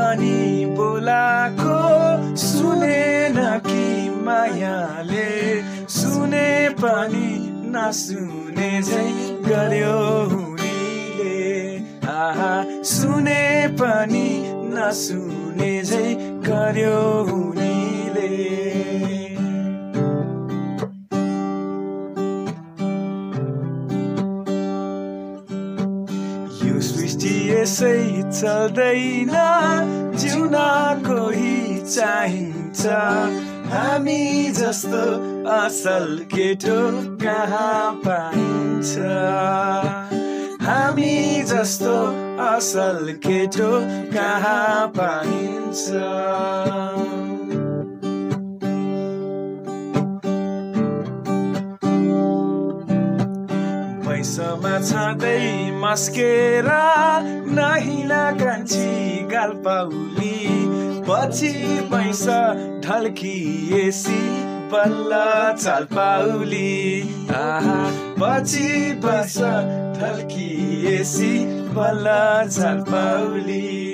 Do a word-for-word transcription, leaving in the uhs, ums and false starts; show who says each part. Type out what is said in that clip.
Speaker 1: पनि बोलाको सुनेन कि मायाले सुने पनि नसुने झै गर्यो हुरीले आहा सुने पनि नसुने झै गर्यो हुरीले यो सृष्टि यसै चल्दैन जिउन कोही चाहिन्छ हामी जस्तो असल केटो कहाँ पाइन्छ हामी जस्तो असल केटो कहाँ पाइन्छ पैसामा छँदै मस्केर नहिला कान्छी गालपाउली पछि पैसा ढल्किएसी बल्ल चाल पाउली आहा पछि पैसा ढल्किएसी बल्ल चाल पाउली